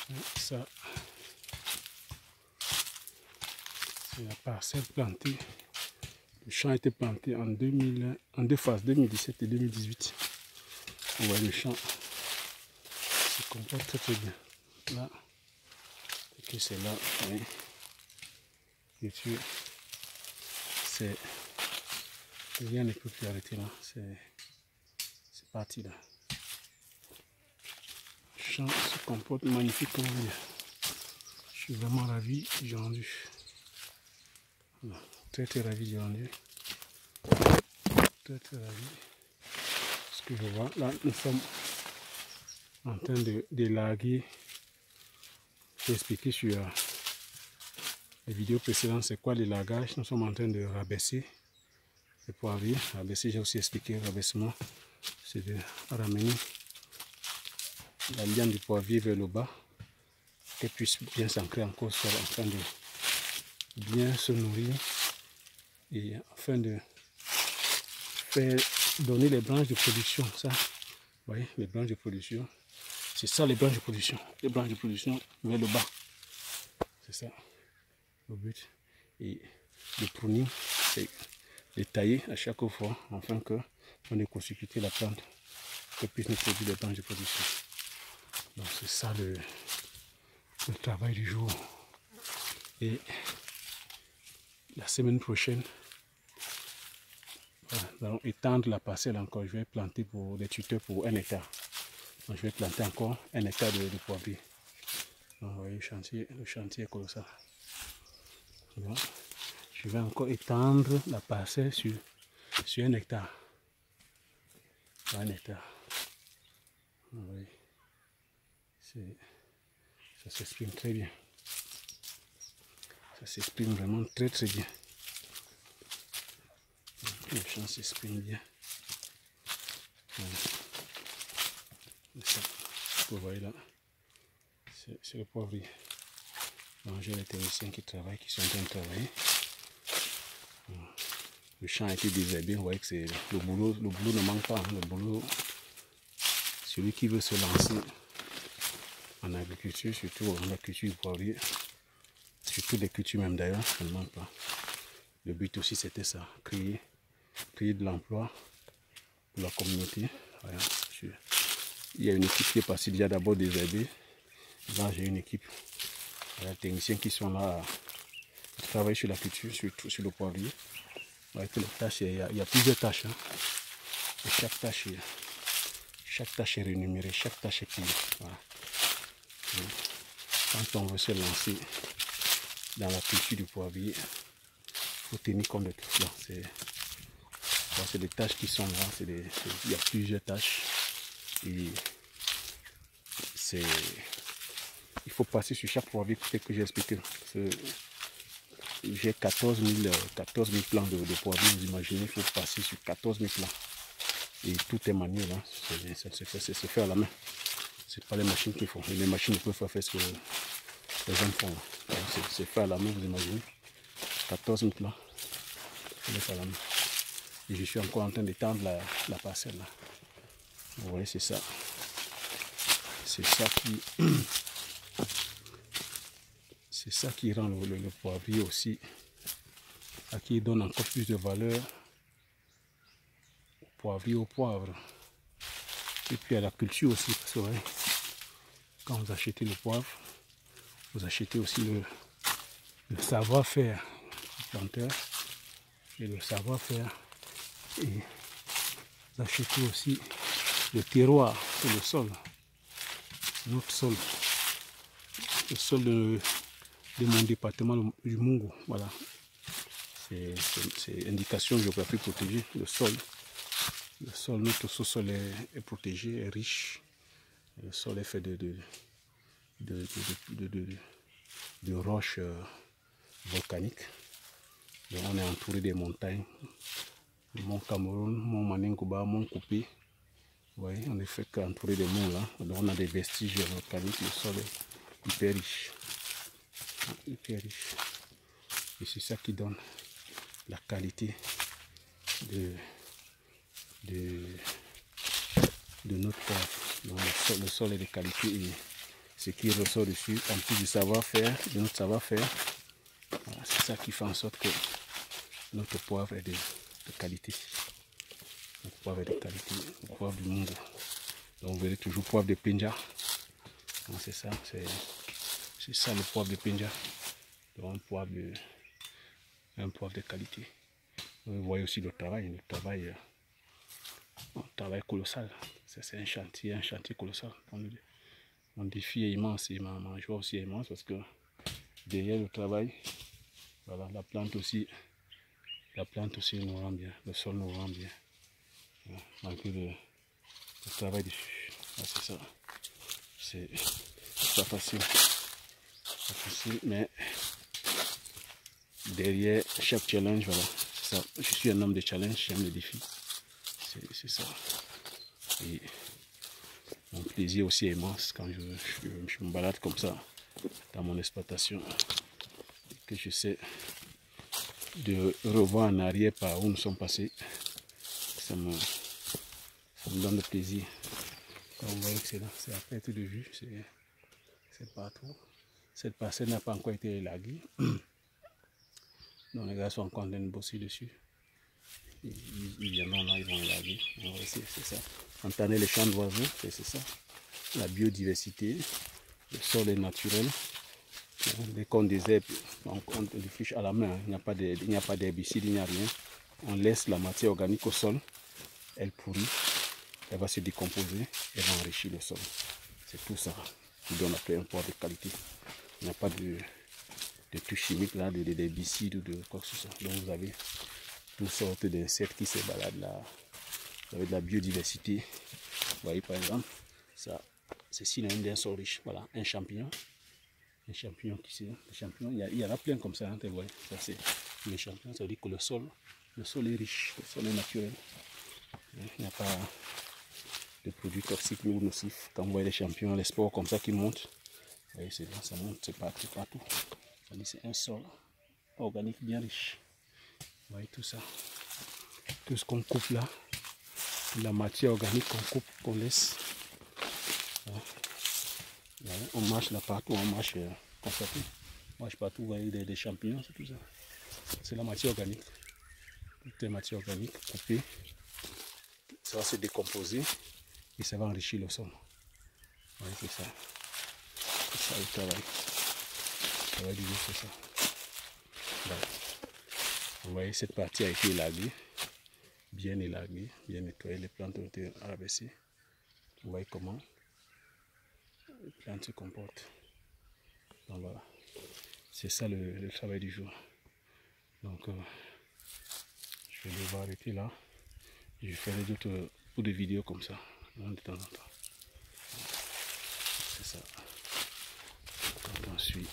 Ça, c'est la parcelle plantée. Le champ a été planté en deux phases, 2017 et 2018. On voit le champ se comporte très très bien. Là, et que c'est là, oui. Et puis, c'est rien ne peut plus arrêter là. C'est parti là. Le champ se comporte magnifiquement bien. Je suis vraiment ravi du rendu. Voilà. Très très ravi du rendu. Très très ravi. Ce que je vois là, nous sommes en train d'élaguer. J'ai expliqué sur les vidéos précédentes c'est quoi l'élagage. Nous sommes en train de rabaisser les poivriers. Rabaisser, j'ai aussi expliqué rabaissement, c'est de ramener la liane du poivrier vers le bas, qu'elle puisse bien s'ancrer encore sur en train de bien se nourrir et afin de faire donner les branches de production. Ça, vous voyez, les branches de production. C'est ça les branches de production. Les branches de production vers le bas. C'est ça le but. Et le pruning, c'est de tailler à chaque fois afin que on ait constitué la plante que puisse nous produire les branches de production. Donc c'est ça le travail du jour. Et la semaine prochaine, voilà, nous allons étendre la parcelle encore. Je vais planter pour des tuteurs pour 1 hectare. Donc je vais planter encore 1 hectare de poivrier. Donc vous voyez, le chantier est colossal. Donc, je vais encore étendre la parcelle sur 1 hectare. 1 hectare. Vous voyez, ça s'exprime très bien. Ça s'exprime vraiment très très bien. Le champ s'exprime bien. Voilà. Ça, vous voyez là, c'est le poivrier. Donc j'ai les techniciens qui travaillent, qui sont en train de travailler. Le champ a été désherbé, vous voyez que c'est le boulot ne manque pas. Hein, le boulot, celui qui veut se lancer en agriculture, surtout en agriculture du poivrier, surtout les cultures même d'ailleurs, ça ne manque pas. Le but aussi c'était ça, créer de l'emploi pour la communauté. Voilà. Il y a une équipe qui est partie déjà d'abord désherbée. Là j'ai une équipe, il y a des techniciens qui sont là à travailler sur la culture, surtout sur le poivrier. Avec les tâches, il y a plusieurs tâches. Hein. Et chaque tâche est rémunérée, chaque tâche est payée. Voilà. Quand on veut se lancer dans la culture du poivrier, il faut tenir compte de tout cela. C'est des tâches qui sont là, il y a plusieurs tâches. Et il faut passer sur chaque poivrier, peut-être que j'ai expliqué. J'ai 14 000 plants de poivrier, vous imaginez, il faut passer sur 14 000 plants. Et tout est manuel, hein. C'est fait à la main. Ce n'est pas les machines qu'il faut. Et les machines ne peuvent pas faire ce que les gens font. C'est fait à la main, vous imaginez. 14 000 plants. C'est fait à la main. Et je suis encore en train d'étendre la parcelle là. Vous voyez, c'est ça. C'est ça qui rend le poivrier aussi, à qui donne encore plus de valeur au poivrier, au poivre. Et puis à la culture aussi, parce que ouais, quand vous achetez le poivre, vous achetez aussi le savoir-faire du planteur et le savoir-faire. Et vous achetez aussi le terroir, c'est le sol, notre sol, le sol de mon département du Mungu. Voilà, c'est indication géographique protégée, le sol. Le sol, notre sous-sol est protégé, est riche. Le sol est fait de roches volcaniques. Donc on est entouré des montagnes. Mont Cameroun, Mont Maningouba, Mont Coupé. Vous voyez, on est fait qu'entourer des monts là. Donc on a des vestiges volcaniques. Le sol est hyper riche. Hyper riche. Et c'est ça qui donne la qualité de notre poivre. Donc le sol est de qualité et ce qui ressort dessus, en plus du savoir-faire, de notre savoir-faire. Voilà, c'est ça qui fait en sorte que notre poivre est de qualité. Notre poivre est de qualité, le poivre du Mungu. Donc vous verrez toujours poivre de Penja. C'est ça, c'est ça le poivre de Penja. Donc un poivre de qualité. Vous voyez aussi le travail colossal. C'est un chantier colossal. Mon défi est immense et ma joie aussi est immense parce que derrière le travail, voilà, la plante aussi nous rend bien, le sol nous rend bien. Voilà, malgré le travail dessus. Voilà, c'est ça. C'est pas facile. Pas facile, mais derrière chaque challenge, voilà, c'est ça. Je suis un homme de challenge, j'aime les défis. C'est ça. Et mon plaisir aussi est immense quand je me balade comme ça dans mon exploitation, que je sais de revoir en arrière par où nous sommes passés. Ça me donne le plaisir. Comme vous voyez que c'est là, c'est à perte de vue, c'est partout. Cette parcelle n'a pas encore été élaguée. Donc les gars sont encore en train de bosser dessus. Ils viendront là, ils vont élaguer. C'est ça. Entendez les chants d'oiseaux, c'est ça. La biodiversité, le sol est naturel. Dès qu'on désherbe, on défriche à la main. Il n'y a pas d'herbicide, il n'y a rien. On laisse la matière organique au sol. Elle pourrit, elle va se décomposer, elle va enrichir le sol. C'est tout ça qui donne après un poivre de qualité. Il n'y a pas de tout chimique là, d'herbicide ou de quoi que ce soit. Donc vous avez toutes sortes d'insectes qui se baladent là. Vous avez de la biodiversité. Vous voyez par exemple, ça, c'est synonyme d'un sol riche. Voilà, un champignon. Un champignon qui c'est. Il y en a plein comme ça, hein, vous voyez. Ça c'est les champignons, ça veut dire que le sol est riche, le sol est naturel. Il n'y a pas de produits toxiques ou nocifs. Quand vous voyez les champignons, les spores comme ça qui montent, vous voyez, ça monte, c'est partout. C'est un sol organique bien riche. Vous voyez tout ça. Tout ce qu'on coupe là, la matière organique qu'on coupe, qu'on laisse. Voilà. On marche là partout, on marche comme ça. On marche partout, vous voyez des champignons, c'est tout ça. C'est la matière organique. Toutes les matières organiques coupées. Ça va se décomposer et ça va enrichir le sol. Vous voyez, c'est ça. C'est ça le travail. Le travail du jour, c'est ça. Voilà. Vous voyez, cette partie a été élaguée, bien nettoyée. Les plantes ont été rabaissées. Vous voyez comment les plantes se comportent. Donc voilà. C'est ça le travail du jour. Donc, je vais devoir arrêter là. Je ferai d'autres vidéos comme ça, de temps en temps. C'est ça. Quand on suit,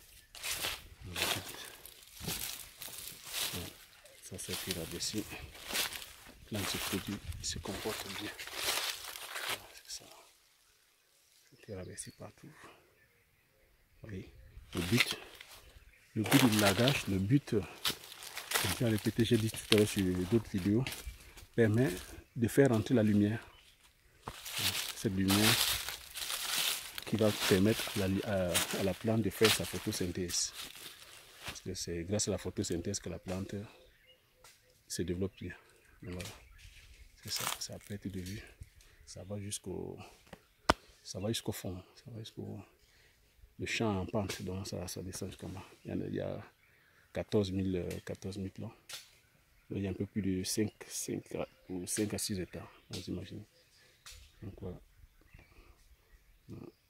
ça c'est fait rabaisser. Là, ce produit se comporte bien. Voilà, c'est ça. C'est rabaissé partout. Vous voyez, le but du lagage, le but, comme j'ai répété, j'ai dit tout à l'heure sur d'autres vidéos, permet de faire entrer la lumière. Cette lumière qui va permettre à la plante de faire sa photosynthèse. Parce que c'est grâce à la photosynthèse que la plante se développe bien. Donc voilà. C'est ça, c'est à perte de vue. Ça va jusqu'au fond. Ça va jusqu'au le champ en pente. Donc ça descend jusqu'en bas. Il y a 14 000 plans. Il y a un peu plus de 5 à 6 hectares, vous imaginez. Donc voilà.